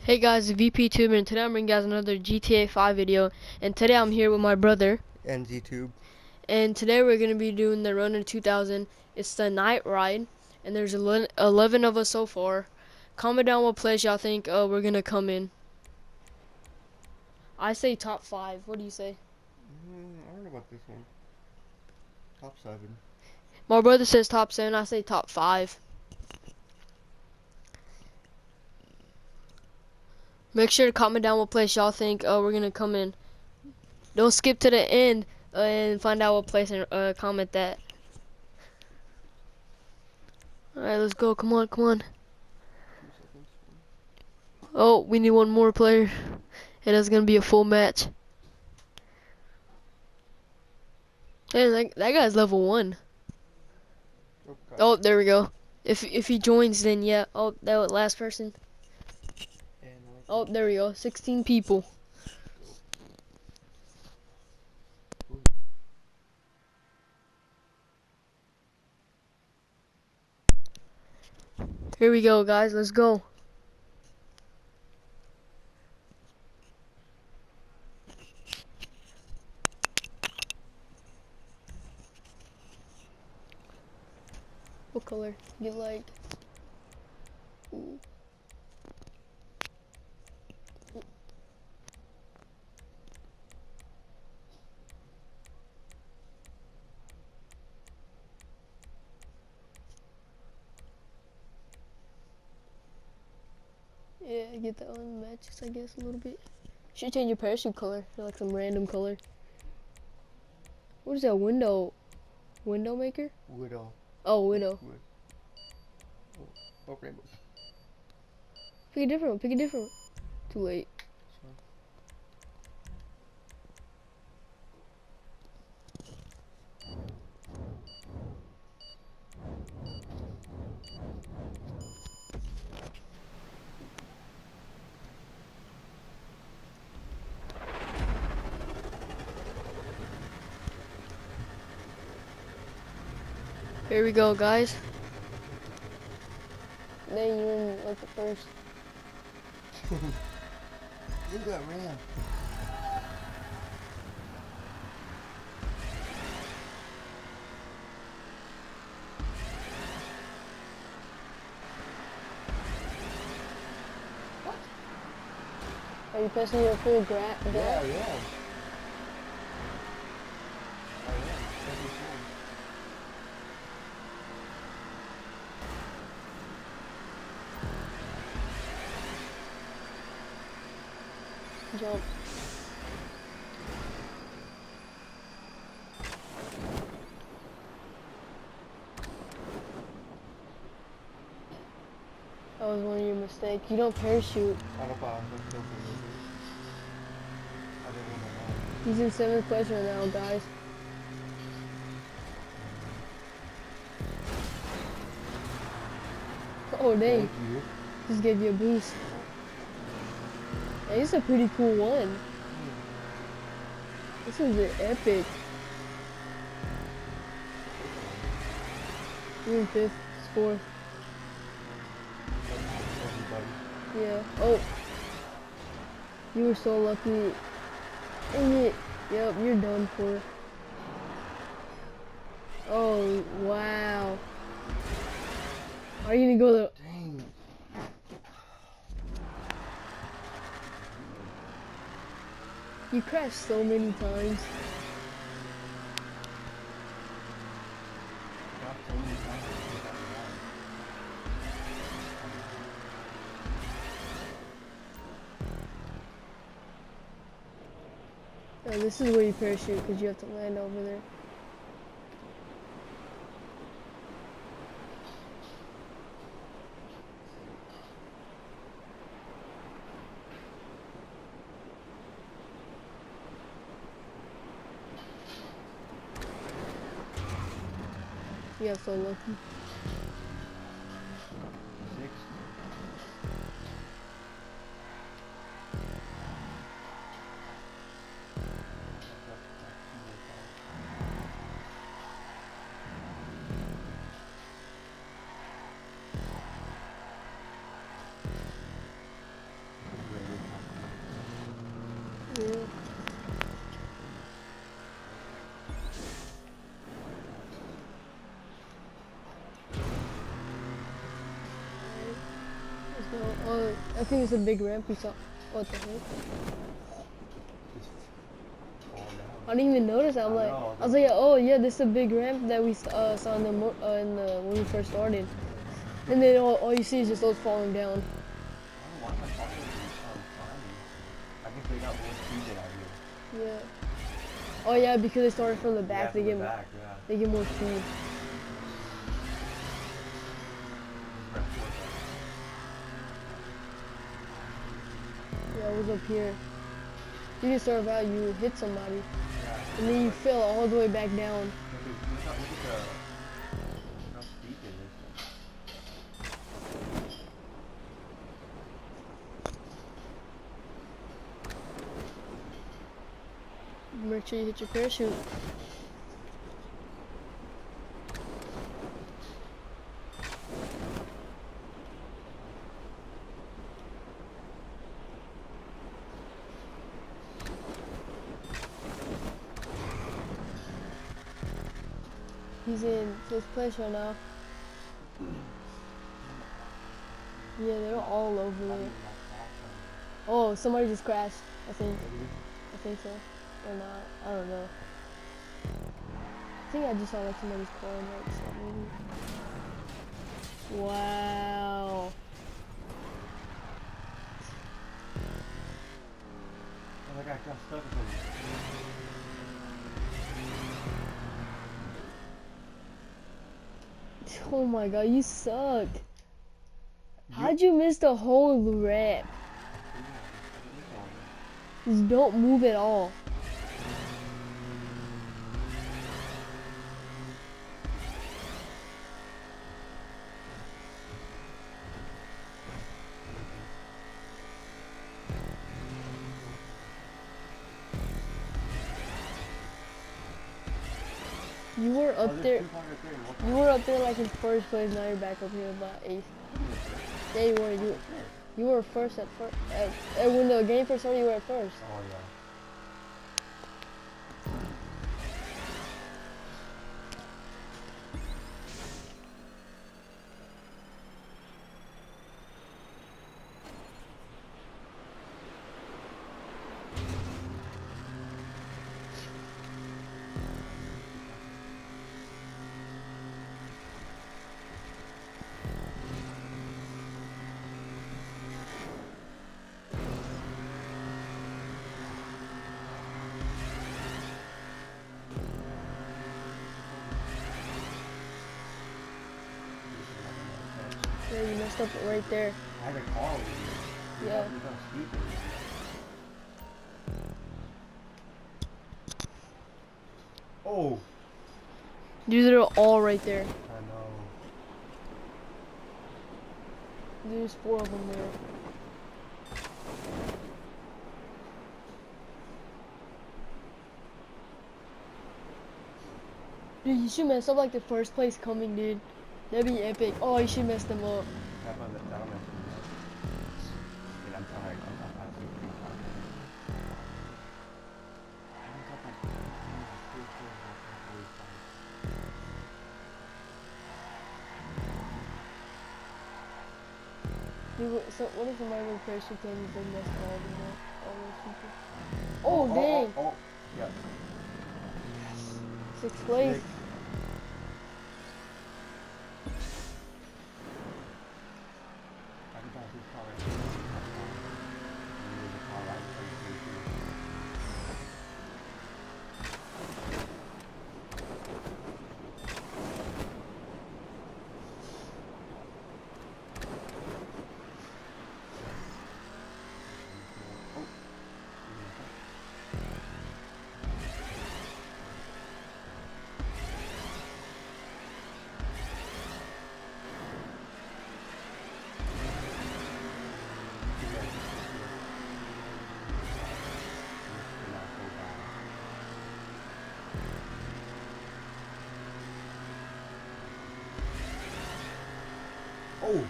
Hey guys, it's VPTuber, and today I'm bringing you guys another GTA 5 video. And today I'm here with my brother. NZTube. And today we're going to be doing the Runner 2000. It's the night ride, and there's 11 of us so far. Comment down what place y'all think we're going to come in. I say top 5. What do you say? I don't know about this one. Top 7. My brother says top 7. I say top 5. Make sure to comment down what place y'all think we're going to come in. Don't skip to the end and find out what place and comment that. Alright, let's go. Come on, come on. 2 seconds. Oh, we need one more player. And it's gonna be a full match. And that guy's level 1. Oh, God. Oh, there we go. If he joins, then yeah. Oh, that was last person. Oh, there we go. 16 people. Here we go, guys. Let's go. What color you like? Ooh. Yeah, get that one matches, I guess, a little bit. Should change your parachute color to like some random color. What is that window? Window maker? Widow. Oh, window. Oh, rainbows. Pick a different one. Pick a different one. Too late. Sorry. Here we go, guys. Then you're in like the first. You got ran. What? Are you pressing your full grab? Yeah, I am. I am. Every time. Jump. That was one of your mistakes. You don't parachute. Ano pa? I don't want to He's in 7th place right now, guys. Oh, dang. Thank you. Just gave you a boost. Hey, this is a pretty cool one. This is epic. You're in 5th, it's 4th. Everybody. Yeah. Oh. You were so lucky. Dang it. Yep, you're done for. Oh, wow. Are you gonna go the... Dang. You crashed so many times. Got so many times to do that No, this is where you parachute because you have to land over there. You got so lucky. 6. Oh, I think it's a big ramp we saw. What the heck? Just fall down. I didn't even notice. I know, I was like, oh yeah, this is a big ramp that we saw in when we first started. And then all you see is just those falling down. I don't know why my father is climbing. I guess they got more speed than I do. Yeah. Oh yeah, because they started from the back, Yeah, from the back, yeah. they get more speed. Yeah, it was up here. You can start out, you hit somebody, Yeah. and then you fell all the way back down. Look at how steep it is. Make sure you hit your parachute. He's in fifth place right now. Yeah, they're all over there. Oh, somebody just crashed, I think. I think so. Or not. I don't know. I think I just saw like somebody's car on the right side, maybe. Wow. Oh, that guy got stuck in something. Oh my god, you suck. How'd you miss the whole ramp? Just don't move at all. You were up there. You were up there like in first place. Now you're back up here about eighth. Yeah, you were. You were first at first. When the game first started, you were at first. Oh yeah. Yeah, you messed up right there. I had a call with you. Yeah. You got speed. Oh. Dude, they're all right there. I know. There's 4 of them there. Dude, you should mess up like the first place coming, dude. That'd be epic. Oh, you should mess them up. Have fun that down. And I'm tired. I'm absolutely tired. I haven't got my 3, 4, 5, 45. Dude, so what if somebody with parachute came and they messed all of them up? All those people. Oh, dang. Oh, yeah. 6th place. Oh!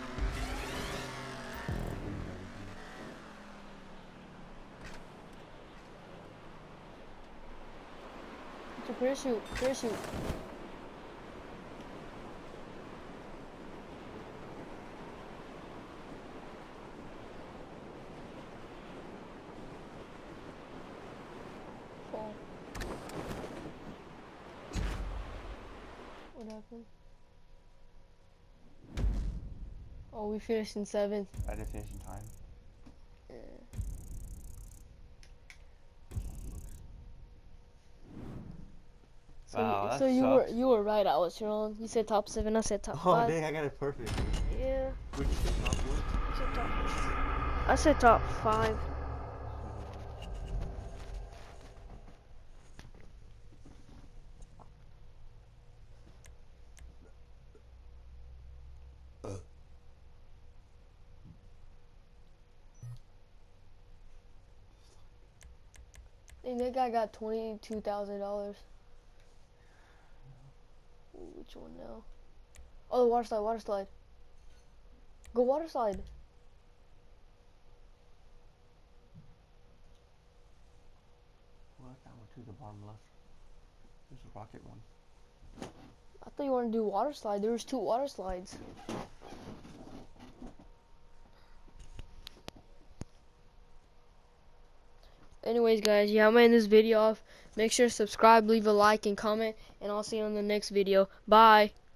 It's a parachute. Parachute. something. Oh, we finished in 7th. I didn't finish in time. Yeah. So, Wow, that so sucks. you were right. I was wrong. You said top 7. I said top Oh 5. dang, I got it perfect. Yeah. Would you say top one? I said top 5. And that guy got $22,000. Which one now? Oh, the water slide, water slide. Go water slide. What? That one to the bottom left. There's a rocket one. I thought you wanted to do water slide. There was 2 water slides. Anyways, guys, yeah, I'm gonna end this video off. Make sure to subscribe, leave a like, and comment, and I'll see you on the next video. Bye.